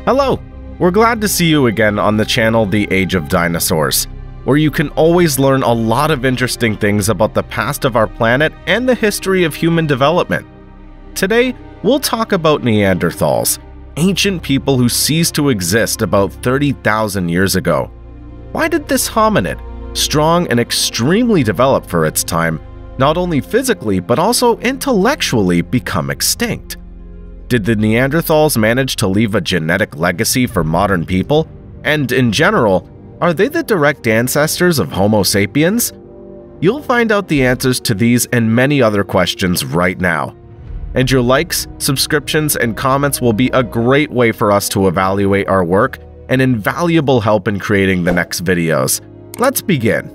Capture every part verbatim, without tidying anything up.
Hello! We're glad to see you again on the channel The Age of Dinosaurs, where you can always learn a lot of interesting things about the past of our planet and the history of human development. Today, we'll talk about Neanderthals, ancient people who ceased to exist about thirty thousand years ago. Why did this hominid, strong and extremely developed for its time, not only physically but also intellectually become extinct? Did the Neanderthals manage to leave a genetic legacy for modern people? And in general, are they the direct ancestors of Homo sapiens? You'll find out the answers to these and many other questions right now. And your likes, subscriptions, and comments will be a great way for us to evaluate our work and invaluable help in creating the next videos. Let's begin.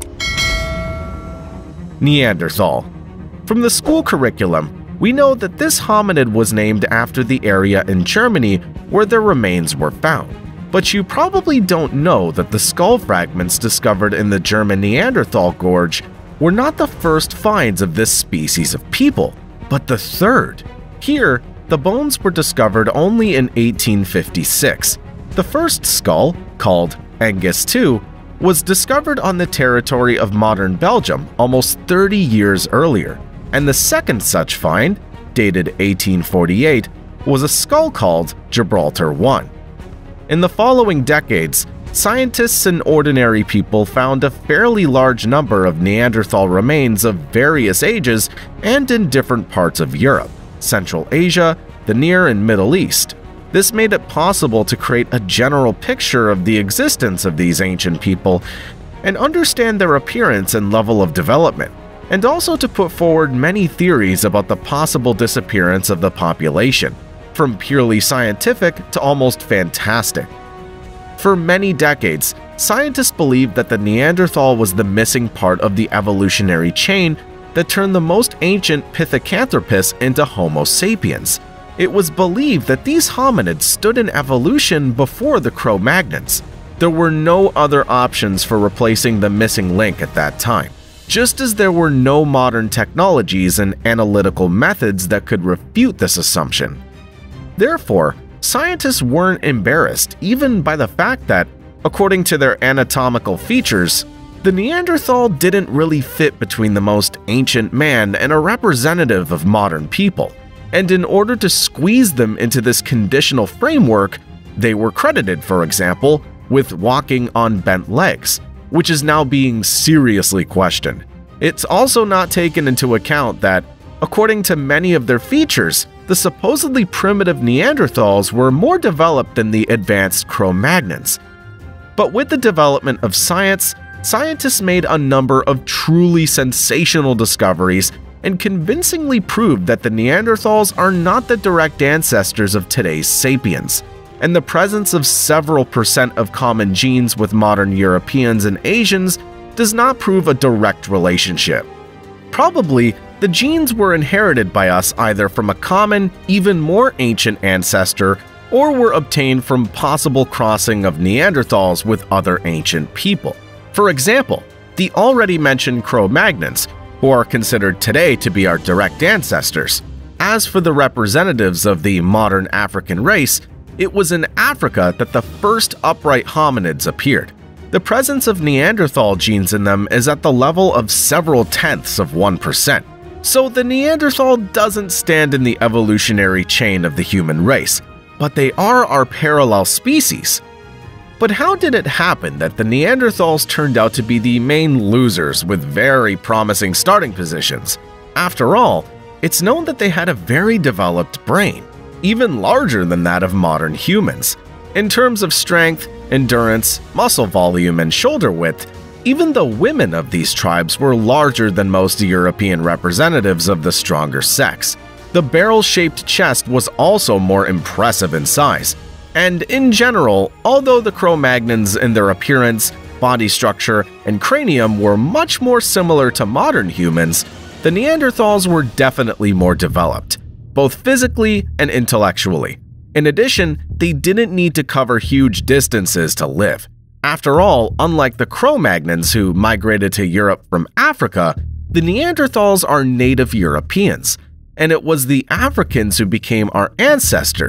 Neanderthal. From the school curriculum, we know that this hominid was named after the area in Germany where their remains were found. But you probably don't know that the skull fragments discovered in the German Neanderthal gorge were not the first finds of this species of people, but the third. Here, the bones were discovered only in eighteen fifty-six. The first skull, called Angus the Second, was discovered on the territory of modern Belgium almost thirty years earlier. And the second such find, dated eighteen forty-eight, was a skull called Gibraltar the First. In the following decades, scientists and ordinary people found a fairly large number of Neanderthal remains of various ages and in different parts of Europe, Central Asia, the Near and Middle East. This made it possible to create a general picture of the existence of these ancient people and understand their appearance and level of development, and also to put forward many theories about the possible disappearance of the population, from purely scientific to almost fantastic. For many decades, scientists believed that the Neanderthal was the missing part of the evolutionary chain that turned the most ancient Pithecanthropus into Homo sapiens. It was believed that these hominids stood in evolution before the Cro-Magnons. There were no other options for replacing the missing link at that time, just as there were no modern technologies and analytical methods that could refute this assumption. Therefore, scientists weren't embarrassed even by the fact that, according to their anatomical features, the Neanderthal didn't really fit between the most ancient man and a representative of modern people. And in order to squeeze them into this conditional framework, they were credited, for example, with walking on bent legs, which is now being seriously questioned. It's also not taken into account that, according to many of their features, the supposedly primitive Neanderthals were more developed than the advanced Cro-Magnons. But with the development of science, scientists made a number of truly sensational discoveries and convincingly proved that the Neanderthals are not the direct ancestors of today's sapiens, and the presence of several percent of common genes with modern Europeans and Asians does not prove a direct relationship. Probably, the genes were inherited by us either from a common, even more ancient ancestor, or were obtained from possible crossing of Neanderthals with other ancient people. For example, the already mentioned Cro-Magnons, who are considered today to be our direct ancestors. As for the representatives of the modern African race, it was in Africa that the first upright hominids appeared. The presence of Neanderthal genes in them is at the level of several tenths of one percent. So the Neanderthal doesn't stand in the evolutionary chain of the human race, but they are our parallel species. But how did it happen that the Neanderthals turned out to be the main losers with very promising starting positions? After all, it's known that they had a very developed brain, even larger than that of modern humans. In terms of strength, endurance, muscle volume, and shoulder width, even the women of these tribes were larger than most European representatives of the stronger sex. The barrel-shaped chest was also more impressive in size. And in general, although the Cro-Magnons in their appearance, body structure, and cranium were much more similar to modern humans, the Neanderthals were definitely more developed, both physically and intellectually. In addition, they didn't need to cover huge distances to live. After all, unlike the Cro-Magnons who migrated to Europe from Africa, the Neanderthals are native Europeans, and it was the Africans who became our ancestors,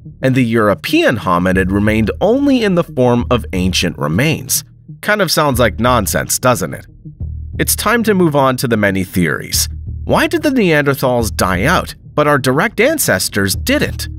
and the European hominid remained only in the form of ancient remains. Kind of sounds like nonsense, doesn't it? It's time to move on to the many theories. Why did the Neanderthals die out, but our direct ancestors didn't?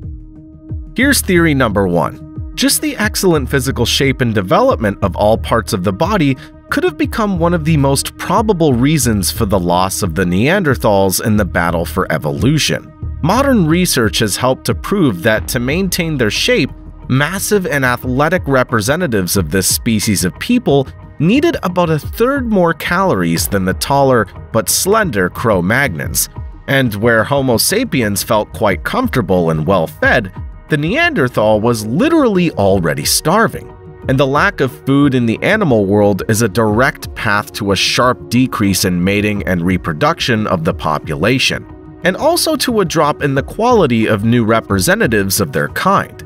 Here's theory number one. Just the excellent physical shape and development of all parts of the body could have become one of the most probable reasons for the loss of the Neanderthals in the battle for evolution. Modern research has helped to prove that to maintain their shape, massive and athletic representatives of this species of people needed about a third more calories than the taller but slender Cro-Magnons. And where Homo sapiens felt quite comfortable and well-fed, the Neanderthal was literally already starving. And the lack of food in the animal world is a direct path to a sharp decrease in mating and reproduction of the population, and also to a drop in the quality of new representatives of their kind.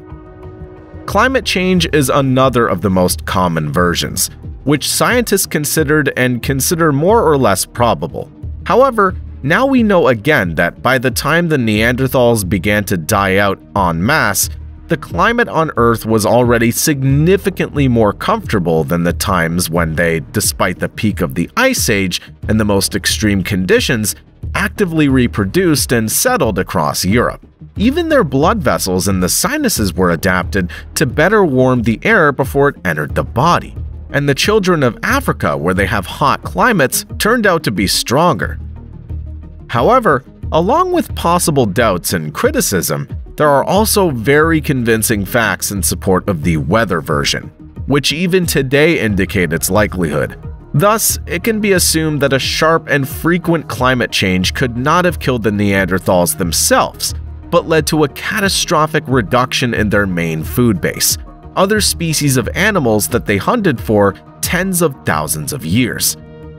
Climate change is another of the most common versions, which scientists considered and consider more or less probable. However, now we know again that by the time the Neanderthals began to die out en masse, the climate on Earth was already significantly more comfortable than the times when they, despite the peak of the Ice Age and the most extreme conditions, actively reproduced and settled across Europe. Even their blood vessels and the sinuses were adapted to better warm the air before it entered the body. And the children of Africa, where they have hot climates, turned out to be stronger. However, along with possible doubts and criticism, there are also very convincing facts in support of the weather version, which even today indicate its likelihood. Thus, it can be assumed that a sharp and frequent climate change could not have killed the Neanderthals themselves, but led to a catastrophic reduction in their main food base, other species of animals that they hunted for tens of thousands of years.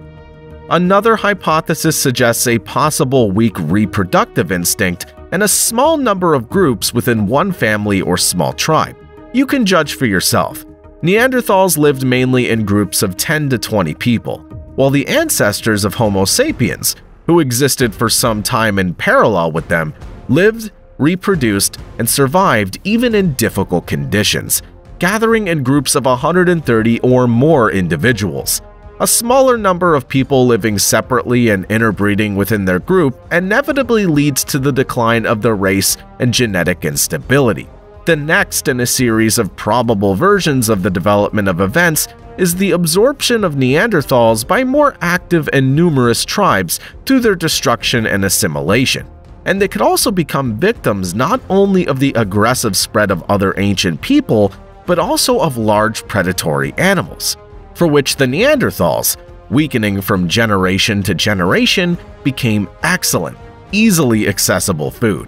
Another hypothesis suggests a possible weak reproductive instinct and a small number of groups within one family or small tribe. You can judge for yourself. Neanderthals lived mainly in groups of ten to twenty people, while the ancestors of Homo sapiens, who existed for some time in parallel with them, lived, reproduced, and survived even in difficult conditions, gathering in groups of one hundred thirty or more individuals. A smaller number of people living separately and interbreeding within their group inevitably leads to the decline of the race and genetic instability. The next in a series of probable versions of the development of events is the absorption of Neanderthals by more active and numerous tribes through their destruction and assimilation. And they could also become victims not only of the aggressive spread of other ancient people, but also of large predatory animals, for which the Neanderthals, weakening from generation to generation, became excellent, easily accessible food.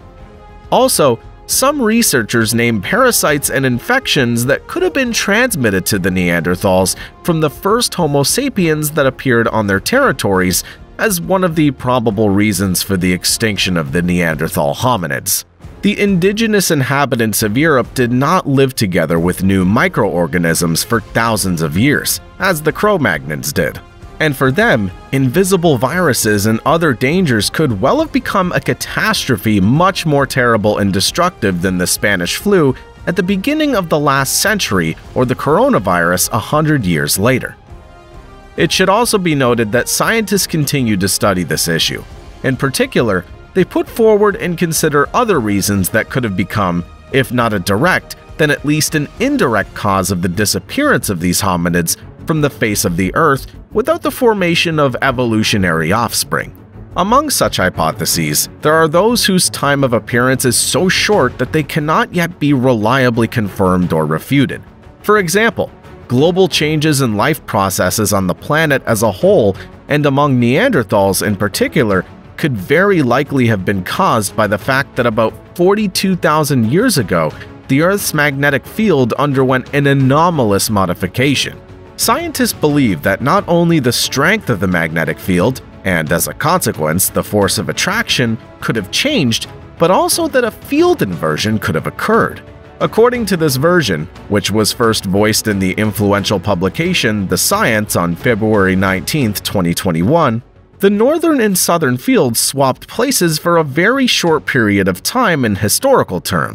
Also, some researchers name parasites and infections that could have been transmitted to the Neanderthals from the first Homo sapiens that appeared on their territories as one of the probable reasons for the extinction of the Neanderthal hominids. The indigenous inhabitants of Europe did not live together with new microorganisms for thousands of years, as the Cro-Magnons did. And for them, invisible viruses and other dangers could well have become a catastrophe much more terrible and destructive than the Spanish flu at the beginning of the last century or the coronavirus a hundred years later. It should also be noted that scientists continue to study this issue. In particular, they put forward and consider other reasons that could have become, if not a direct, then at least an indirect cause of the disappearance of these hominids from the face of the Earth without the formation of evolutionary offspring. Among such hypotheses, there are those whose time of appearance is so short that they cannot yet be reliably confirmed or refuted. For example, global changes in life processes on the planet as a whole, and among Neanderthals in particular, could very likely have been caused by the fact that about forty-two thousand years ago, the Earth's magnetic field underwent an anomalous modification. Scientists believe that not only the strength of the magnetic field, and as a consequence, the force of attraction, could have changed, but also that a field inversion could have occurred. According to this version, which was first voiced in the influential publication The Science on February nineteenth, twenty twenty-one, the northern and southern fields swapped places for a very short period of time in historical terms,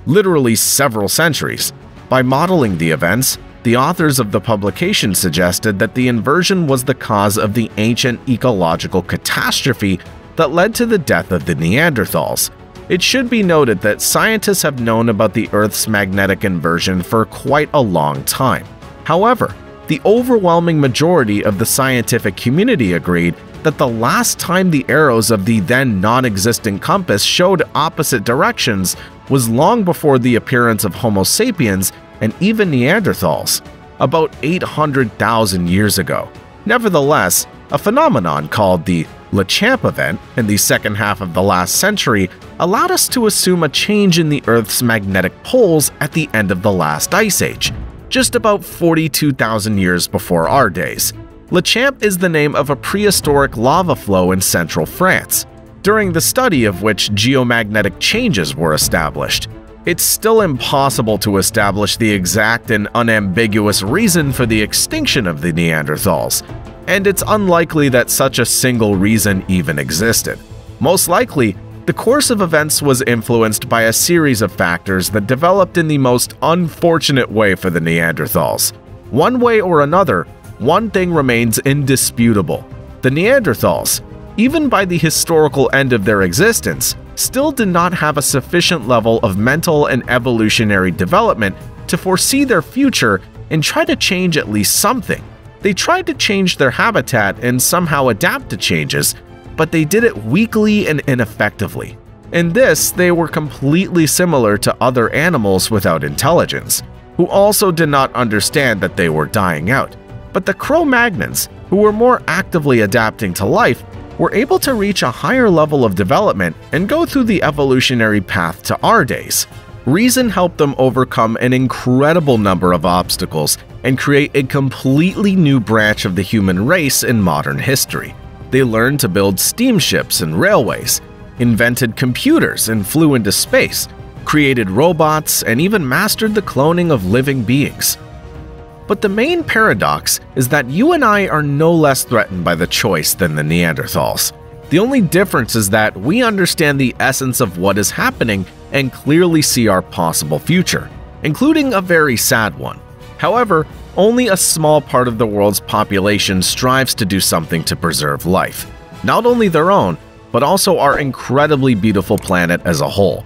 literally several centuries. By modeling the events, the authors of the publication suggested that the inversion was the cause of the ancient ecological catastrophe that led to the death of the Neanderthals. It should be noted that scientists have known about the Earth's magnetic inversion for quite a long time. However, the overwhelming majority of the scientific community agreed that the last time the arrows of the then non-existent compass showed opposite directions was long before the appearance of Homo sapiens and even Neanderthals, about eight hundred thousand years ago. Nevertheless, a phenomenon called the Lachamp event in the second half of the last century allowed us to assume a change in the Earth's magnetic poles at the end of the last ice age, just about forty-two thousand years before our days. Lachamp is the name of a prehistoric lava flow in central France, during the study of which geomagnetic changes were established. It's still impossible to establish the exact and unambiguous reason for the extinction of the Neanderthals, and it's unlikely that such a single reason even existed. Most likely, the course of events was influenced by a series of factors that developed in the most unfortunate way for the Neanderthals. One way or another, one thing remains indisputable. The Neanderthals, even by the historical end of their existence, still did not have a sufficient level of mental and evolutionary development to foresee their future and try to change at least something. They tried to change their habitat and somehow adapt to changes, but they did it weakly and ineffectively. In this, they were completely similar to other animals without intelligence, who also did not understand that they were dying out. But the Cro-Magnons, who were more actively adapting to life, were able to reach a higher level of development and go through the evolutionary path to our days. Reason helped them overcome an incredible number of obstacles and create a completely new branch of the human race in modern history. They learned to build steamships and railways, invented computers and flew into space, created robots, and even mastered the cloning of living beings. But the main paradox is that you and I are no less threatened by the choice than the Neanderthals. The only difference is that we understand the essence of what is happening and clearly see our possible future, including a very sad one. However, only a small part of the world's population strives to do something to preserve life, not only their own, but also our incredibly beautiful planet as a whole.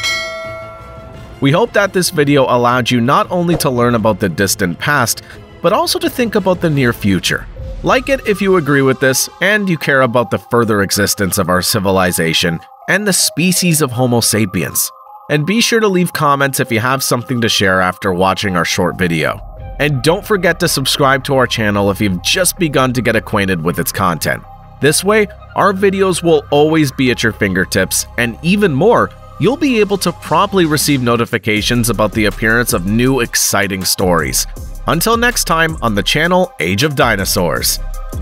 We hope that this video allowed you not only to learn about the distant past, but also to think about the near future. Like it if you agree with this and you care about the further existence of our civilization and the species of Homo sapiens. And be sure to leave comments if you have something to share after watching our short video. And don't forget to subscribe to our channel if you've just begun to get acquainted with its content. This way, our videos will always be at your fingertips, and even more, you'll be able to promptly receive notifications about the appearance of new exciting stories. Until next time on the channel Age of Dinosaurs.